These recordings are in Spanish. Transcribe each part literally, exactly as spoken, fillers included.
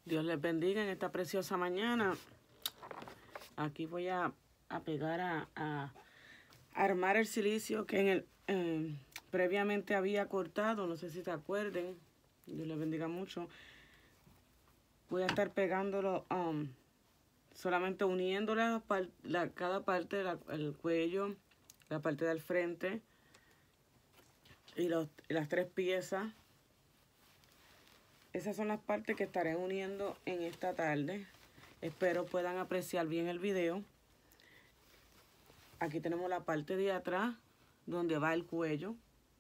Dios les bendiga en esta preciosa mañana. Aquí voy a, a pegar a, a armar el silicio que en el eh, previamente había cortado. No sé si se acuerden. Dios les bendiga mucho. Voy a estar pegándolo, um, solamente uniendo la, la, cada parte, la, el cuello, la parte del frente y, los, y las tres piezas. Esas son las partes que estaré uniendo en esta tarde. Espero puedan apreciar bien el video. Aquí tenemos la parte de atrás, donde va el cuello.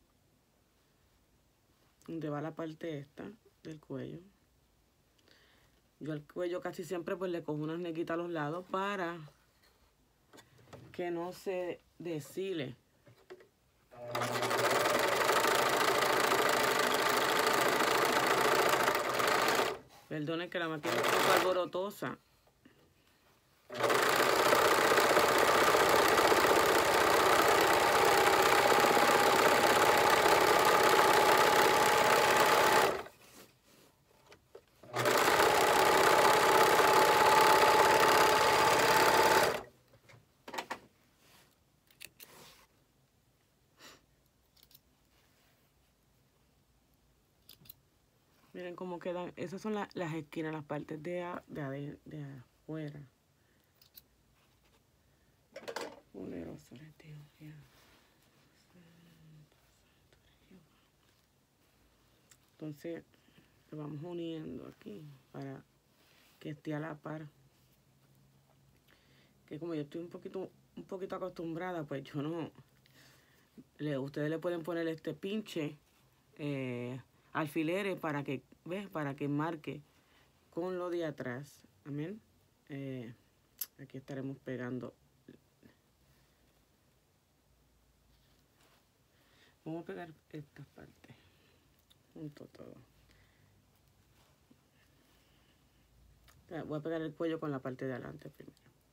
Donde va la parte esta del cuello. Yo al cuello casi siempre pues le cojo unas nequitas a los lados para que no se deshile. Perdonen que la máquina es un poco alborotosa. Miren cómo quedan. Esas son la, las esquinas, las partes de, a, de, a, de afuera. Poderoso eres Dios. Entonces, lo vamos uniendo aquí para que esté a la par. Que como yo estoy un poquito, un poquito acostumbrada, pues yo no... Le, ustedes le pueden poner este pinche eh, alfileres para que, ¿ves? Para que marque con lo de atrás. Amén. Eh, aquí estaremos pegando. Vamos a pegar estas partes. Junto todo. Voy a pegar el cuello con la parte de adelante primero.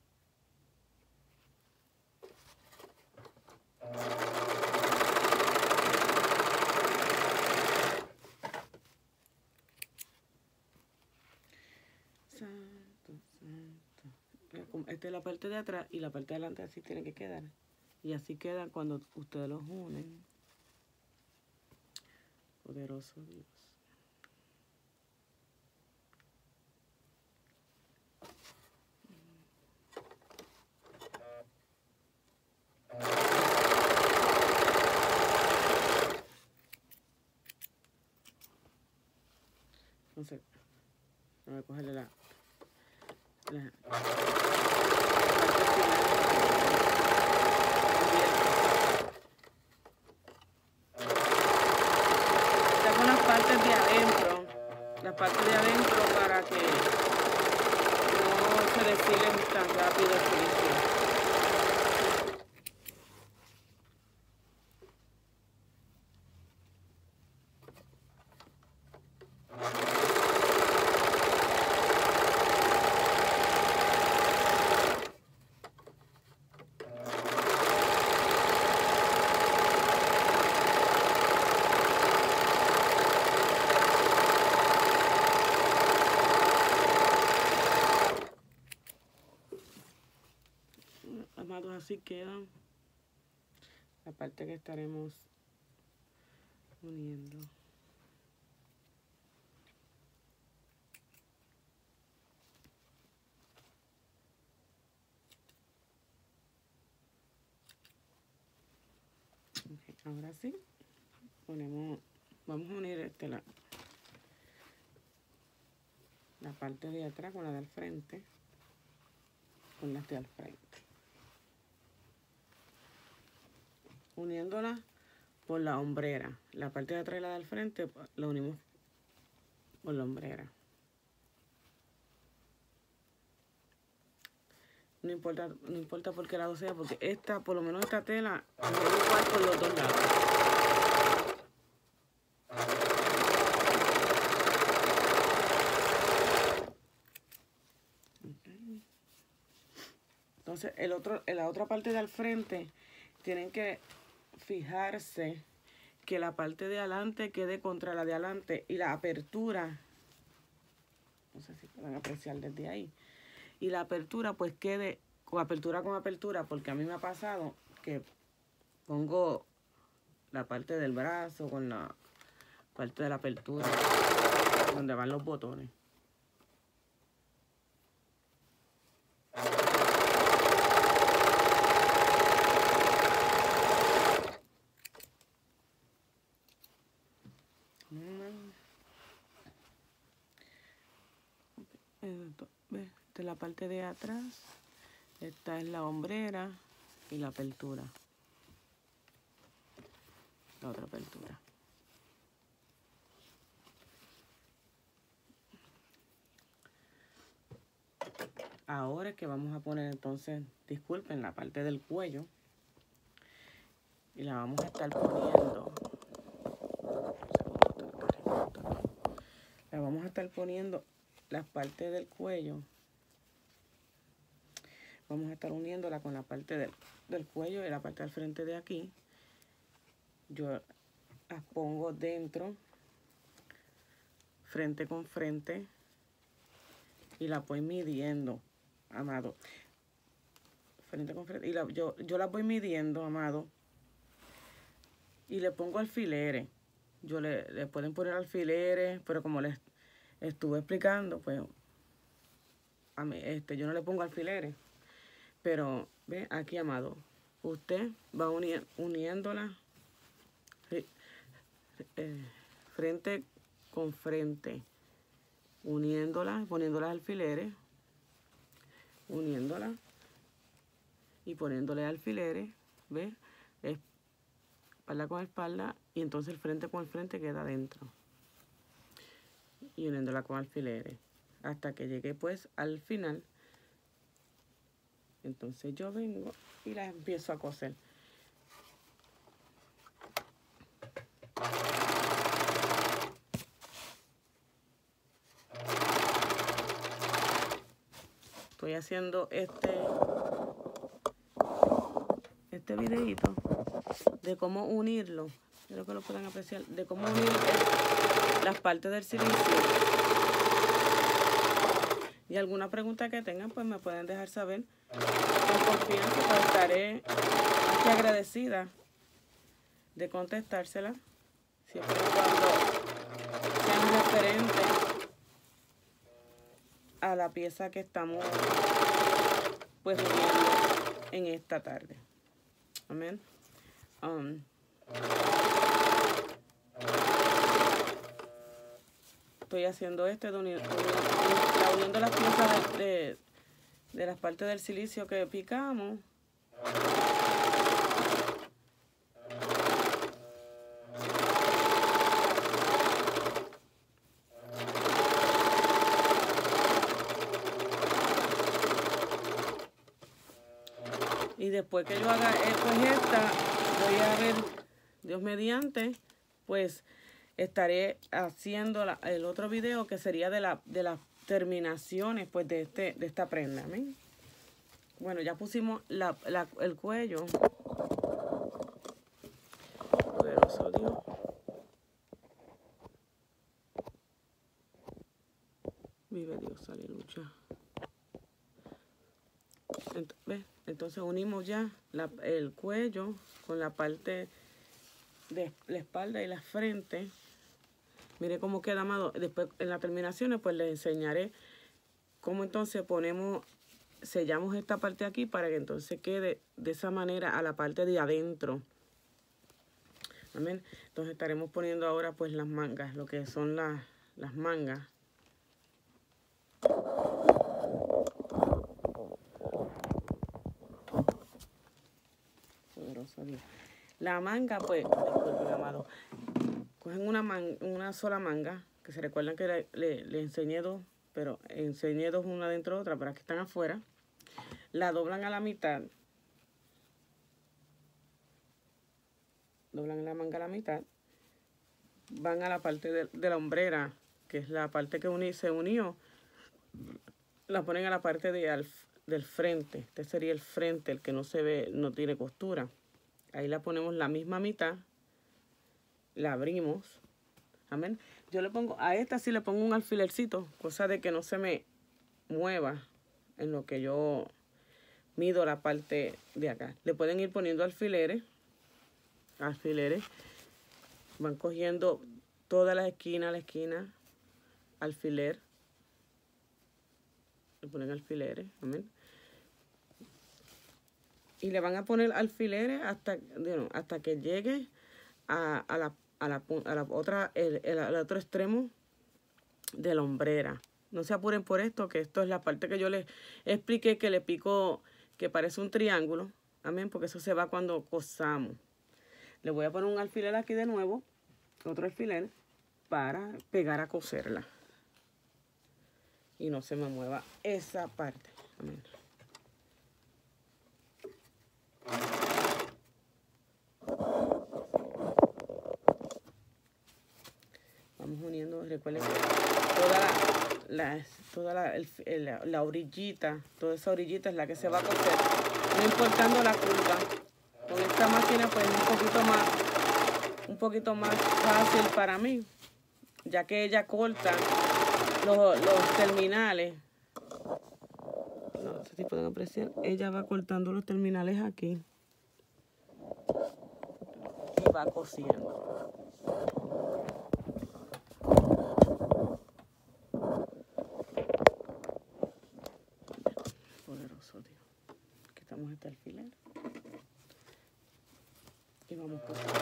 Santo, santo. Esta es la parte de atrás y la parte de adelante así tiene que quedar. Y así queda cuando ustedes los unen. Poderoso Dios. Entonces, voy a cogerle la... la Estas son las partes de adentro. Las partes de adentro para que no se desfilen tan rápido el silicio. Amados, así queda la parte que estaremos uniendo. Okay, ahora sí, ponemos, vamos a unir este la, la parte de atrás con la del frente, con la de al frente. Uniéndola por la hombrera. La parte de atrás y la del frente la unimos por la hombrera. No importa, no importa por qué lado sea, porque esta, por lo menos esta tela, es igual por los dos lados. Okay. Entonces, el otro, en la otra parte del frente, tienen que fijarse que la parte de adelante quede contra la de adelante y la apertura No sé si pueden apreciar desde ahí. Y la apertura pues quede con apertura con apertura, porque a mí me ha pasado que pongo la parte del brazo con la parte de la apertura donde van los botones. Esta es la parte de atrás, esta es la hombrera y la apertura, la otra apertura. Ahora es que vamos a poner entonces, disculpen, la parte del cuello y la vamos a estar poniendo. La vamos a estar poniendo las partes del cuello. Vamos a estar uniéndola con la parte del, del cuello y la parte del frente de aquí. Yo las pongo dentro, frente con frente, y la voy midiendo, amado. Frente con frente. Y la, yo, yo las voy midiendo, amado. Y le pongo alfileres. Yo le, le pueden poner alfileres, pero como les estuve explicando, pues a mí, este, yo no le pongo alfileres. Pero, ve, aquí, amado, usted va uni uniéndola eh, frente con frente, uniéndola, poniéndolas alfileres, uniéndola y poniéndole alfileres, ve, espalda con espalda, y entonces el frente con el frente queda adentro. Y uniéndola con alfileres hasta que llegue pues al final. Entonces yo vengo y la empiezo a coser. Estoy haciendo este este videito de cómo unirlo. Espero que lo puedan apreciar. De cómo unir las partes del silicio. Y alguna pregunta que tengan, pues me pueden dejar saber. Con confianza, pues estaré aquí agradecida de contestársela. Siempre y cuando sean referentes a la pieza que estamos pues uniendo en esta tarde. Amén. Um, estoy haciendo este de unir, la unión de las piezas de, de, de las partes del silicio que picamos. Y después que yo haga eh, pues esta, voy a ver, Dios mediante, pues estaré haciendo la, el otro video que sería de, la, de las terminaciones pues de, este, de esta prenda. ¿Amén? Bueno, ya pusimos la, la, el cuello. Poderoso Dios. Vive Dios, aleluya. ¿Ves? Entonces unimos ya la, el cuello con la parte de la espalda y la frente. Mire cómo queda, amado. Después en las terminaciones pues les enseñaré cómo entonces ponemos, sellamos esta parte aquí para que entonces quede de esa manera a la parte de adentro. Amén. Entonces estaremos poniendo ahora pues las mangas, lo que son las, las mangas. La manga, pues, disculpen, amado, cogen una, man, una sola manga, que se recuerdan que le, le, le enseñé dos, pero enseñé dos una dentro de otra, pero aquí están afuera. La doblan a la mitad, doblan la manga a la mitad, van a la parte de, de la hombrera, que es la parte que uní, se unió, la ponen a la parte de, al, del frente. Este sería el frente, el que no se ve, no tiene costura. Ahí la ponemos la misma mitad, la abrimos. Amén. Yo yo le pongo, a esta sí le pongo un alfilercito, cosa de que no se me mueva en lo que yo mido la parte de acá. Le pueden ir poniendo alfileres, alfileres, van cogiendo toda la esquina, la esquina, alfiler, le ponen alfileres, amén. Y le van a poner alfileres hasta, bueno, hasta que llegue a, a, la, a, la, a la otra, el, el, el otro extremo de la hombrera. No se apuren por esto, que esto es la parte que yo les expliqué, que le pico, que parece un triángulo. Amén, porque eso se va cuando cosamos. Le voy a poner un alfiler aquí de nuevo, otro alfiler, para pegar a coserla. Y no se me mueva esa parte. Amén. Vamos uniendo, recuerden que toda la, la, toda la, el, el, la orillita, toda esa orillita es la que se va a coser, no importando la curva. Con esta máquina pues es un poquito más, un poquito más fácil para mí, ya que ella corta los, los terminales. No sé si pueden apreciar, ella va cortando los terminales aquí y va cosiendo. Poderoso Dios. Quitamos este alfiler y vamos a coser.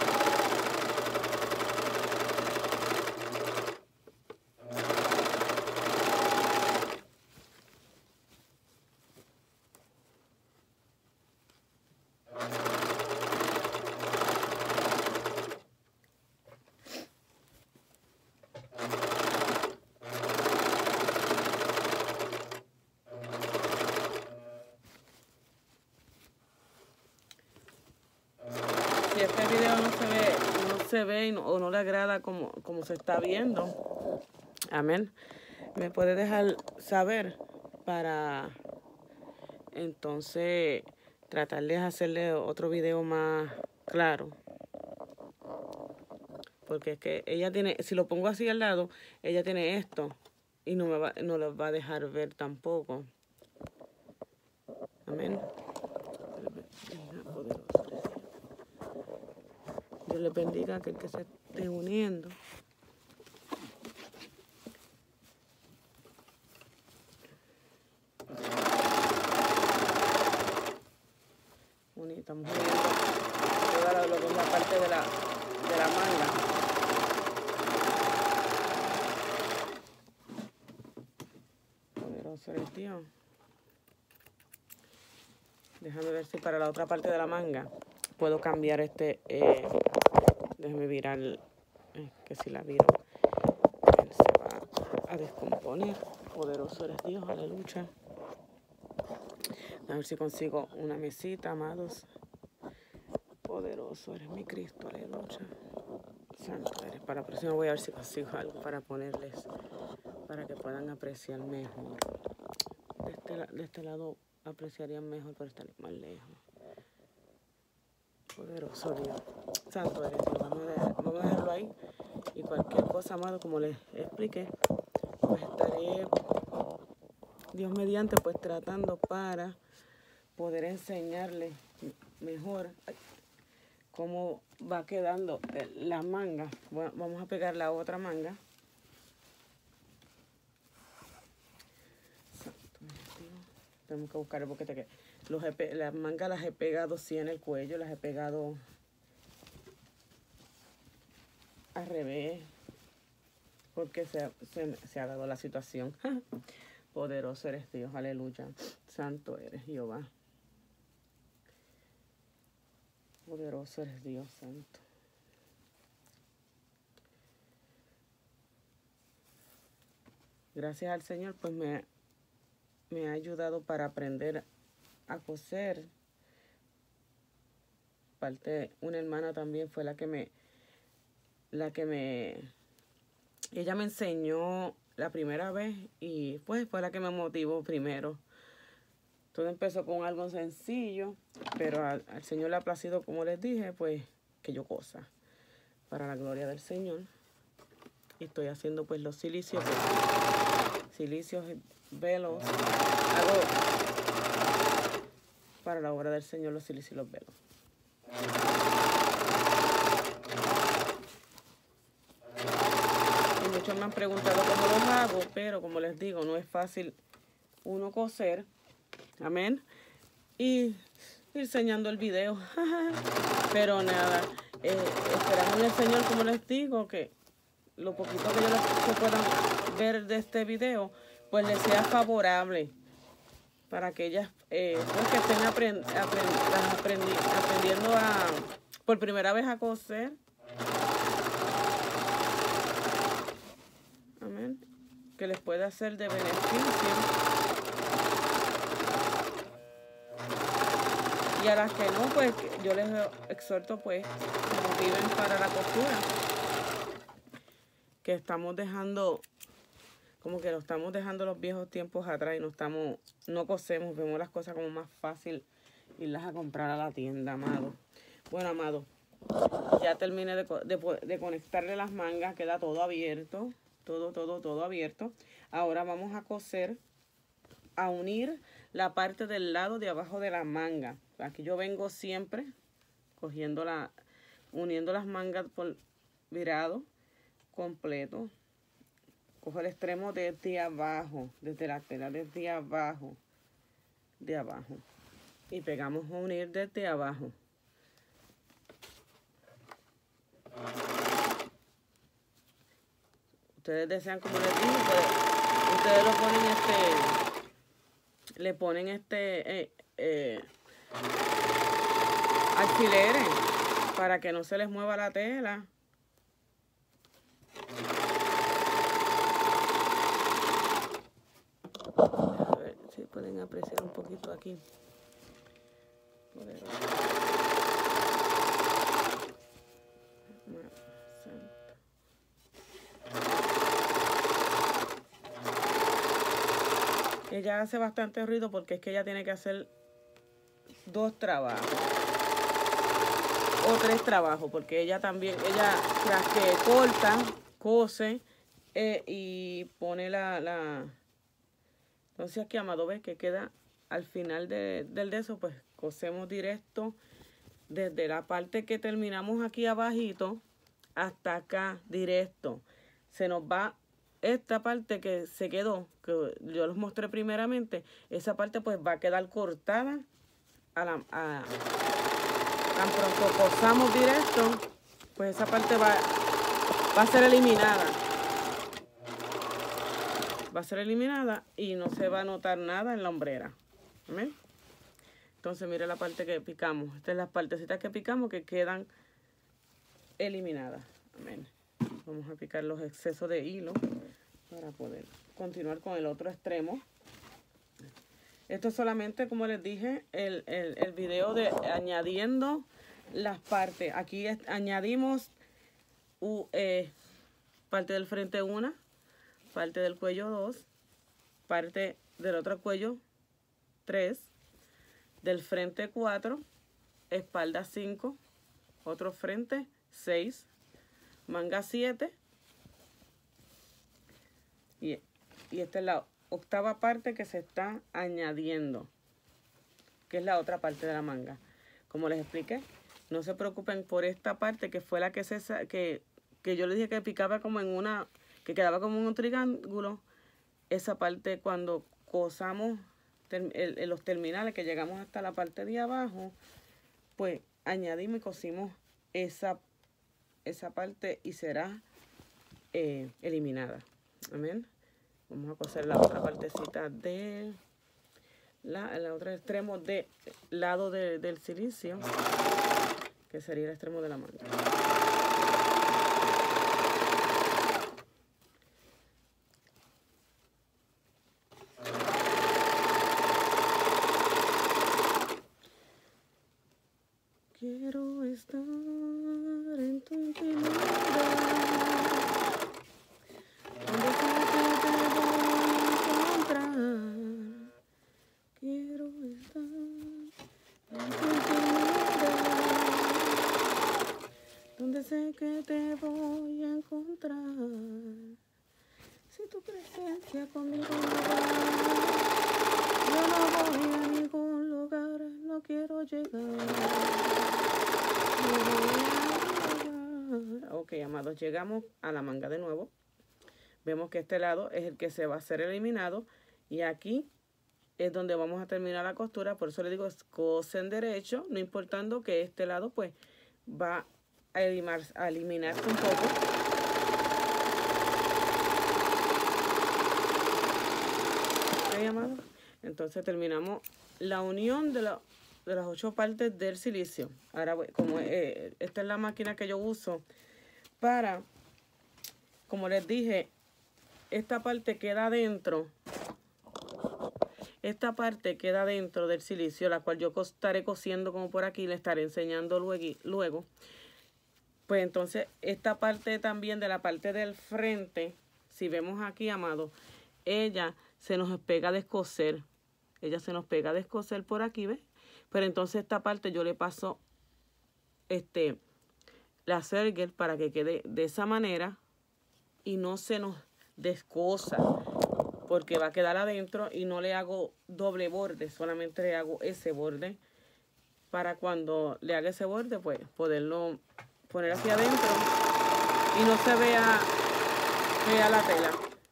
Si este video no se ve, no se ve no, o no le agrada como, como se está viendo, amén, me puede dejar saber para entonces tratar de hacerle otro video más claro. Porque es que ella tiene, si lo pongo así al lado, ella tiene esto y no me va, no lo va a dejar ver tampoco. Amén. Dios les bendiga, que el que se esté uniendo. Estamos uniendo toda la, lo que es la parte de la, de la manga. Poderoso eres Dios. Déjame ver si para la otra parte de la manga puedo cambiar este. Eh, déjame virar, eh, que si la viro, él se va a descomponer. Poderoso eres Dios, aleluya. A ver si consigo una mesita, amados. Poderoso eres mi Cristo, aleluya. Santo eres. Para la próxima voy a ver si consigo algo para ponerles, para que puedan apreciar mejor. De este, de este lado apreciarían mejor, pero están más lejos. Poderoso Dios. Santo eres Dios. Vamos a, dejar, vamos a dejarlo ahí. Y cualquier cosa, amado, como les expliqué, pues estaré, Dios mediante, pues tratando para poder enseñarles mejor cómo va quedando la manga. Bueno, vamos a pegar la otra manga. Tenemos que buscar el boquete que los he, las mangas las he pegado sí en el cuello, las he pegado al revés, porque se, se, se ha dado la situación. Poderoso eres Dios, aleluya. Santo eres Jehová. Poderoso eres Dios, santo. Gracias al Señor, pues me, me ha ayudado para aprender a coser. Parte, una hermana también fue la que me, la que me, ella me enseñó la primera vez y pues fue la que me motivó primero. Todo empezó con algo sencillo, pero al, al Señor le ha placido, como les dije, pues que yo cosa para la gloria del Señor. y estoy haciendo pues los silicios, silicios, velos. Hago para la obra del Señor los silicios y los velos. Y muchos me han preguntado cómo los hago, pero como les digo, no es fácil uno coser, amén, y ir enseñando el video. Pero nada, eh, esperamos en el Señor, como les digo, que lo poquito que ellos que puedan ver de este video, pues les sea favorable para que ellas eh, pues que estén aprend aprend aprendi aprendiendo a por primera vez a coser. Amén. Que les pueda ser de beneficio. Y a las que no, pues yo les exhorto pues que motiven para la costura. Que estamos dejando, como que lo estamos dejando los viejos tiempos atrás y no estamos, no cosemos, vemos las cosas como más fácil irlas a comprar a la tienda, amado. Bueno, amado, ya terminé de, de, de conectarle las mangas, queda todo abierto, todo, todo, todo abierto. Ahora vamos a coser, a unir la parte del lado de abajo de la manga. Aquí yo vengo siempre cogiendo la, uniendo las mangas por virado completo. Cojo el extremo desde abajo, desde la tela, desde abajo, de abajo. Y pegamos a unir desde abajo. Ustedes desean, como les dije, ustedes, ustedes lo ponen este, le ponen este, eh, eh, alfileres para que no se les mueva la tela. A ver si pueden apreciar un poquito aquí. Ella hace bastante ruido porque es que ella tiene que hacer dos trabajos o tres trabajos, porque ella también, ella tras que corta, cose eh, y pone la, la... Entonces aquí, amado, ves que queda al final de, del de eso, pues cosemos directo desde la parte que terminamos aquí abajito hasta acá, directo. Se nos va esta parte que se quedó, que yo les mostré primeramente, esa parte pues va a quedar cortada a la... A, tan pronto cosamos directo, pues esa parte va, va a ser eliminada. Va a ser eliminada y no se va a notar nada en la hombrera. ¿Amén? Entonces mire la parte que picamos. Estas son las partecitas que picamos que quedan eliminadas. Amén. Vamos a picar los excesos de hilo para poder continuar con el otro extremo. Esto es solamente, como les dije, el, el, el video de añadiendo las partes. Aquí es, añadimos uh, eh, parte del frente una, parte del cuello dos, parte del otro cuello tres, del frente cuatro, espalda cinco, otro frente seis, manga siete, y, y esta es la octava parte que se está añadiendo, que es la otra parte de la manga. Como les expliqué, no se preocupen por esta parte que fue la que se que, que yo les dije que picaba como en una, que quedaba como en un triángulo. Esa parte, cuando cosamos ter, el, el, los terminales, que llegamos hasta la parte de abajo, pues añadimos y cosimos esa, esa parte y será eh, eliminada. Amén. Vamos a coser la otra partecita de la, el otro extremo del lado de, del silicio, que sería el extremo de la manga. Quiero estar en tu intimidad, donde sea que te voy a encontrar. Quiero estar en tu intimidad, ya conmigo no va. Yo no voy a ningún lugar, no quiero llegar. No voy a llegar. Ok, amados, llegamos a la manga de nuevo. Vemos que este lado es el que se va a ser eliminado. Y aquí es donde vamos a terminar la costura. Por eso le digo, cosen derecho, no importando que este lado pues va a, eliminar, a eliminarse un poco. Ok, amados. Entonces terminamos la unión de, la, de las ocho partes del silicio. Ahora, como eh, esta es la máquina que yo uso para, como les dije, esta parte queda dentro. Esta parte queda dentro del silicio, la cual yo estaré cosiendo como por aquí, le estaré enseñando luego, luego. Pues entonces, esta parte también de la parte del frente, si vemos aquí, amado, ella se nos pega a descoser. Ella se nos pega a descoser por aquí, ¿ves? Pero entonces esta parte yo le paso este, la Serger para que quede de esa manera y no se nos descosa, porque va a quedar adentro y no le hago doble borde, solamente le hago ese borde para cuando le haga ese borde, pues poderlo poner hacia adentro y no se vea, vea la tela.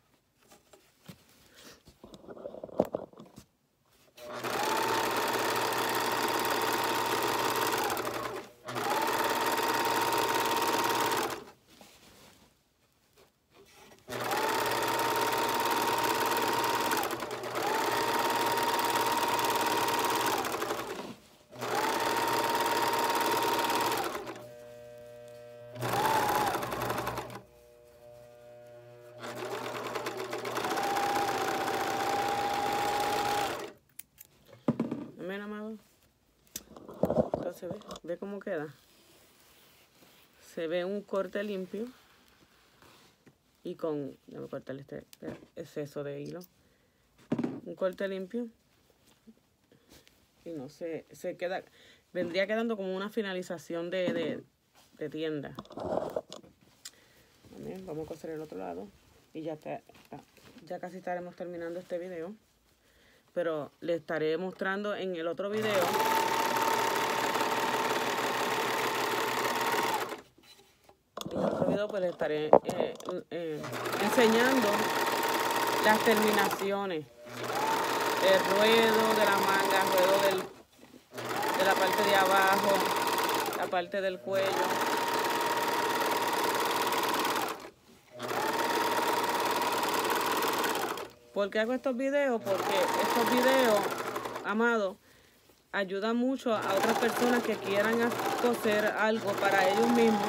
Entonces, ve, ve cómo queda. Se ve un corte limpio y con, déjame cortar este exceso de hilo, un corte limpio y no se, se queda, vendría quedando como una finalización de, de, de tienda. Bien, vamos a coser el otro lado y ya está, ya casi estaremos terminando este video, pero les estaré mostrando en el otro video pues les estaré eh, eh, enseñando las terminaciones, el ruedo de la manga, el ruedo del, de la parte de abajo, la parte del cuello. ¿Por qué hago estos videos? Porque estos videos, amados, ayudan mucho a otras personas que quieran coser algo para ellos mismos.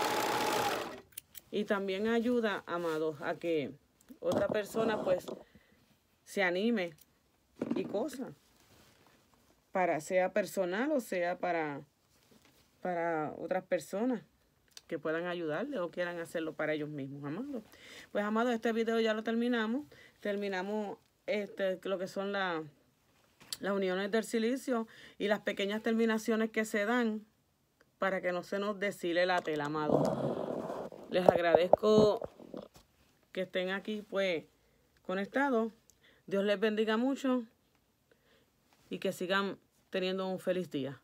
Y también ayuda, amados, a que otra persona pues se anime y cosa. Para, sea personal o sea para, para otras personas que puedan ayudarle o quieran hacerlo para ellos mismos, amados. Pues, amados, este video ya lo terminamos. Terminamos este, lo que son la, las uniones del silicio y las pequeñas terminaciones que se dan para que no se nos deshile la tela, amados. Les agradezco que estén aquí, pues, conectados. Dios les bendiga mucho y que sigan teniendo un feliz día.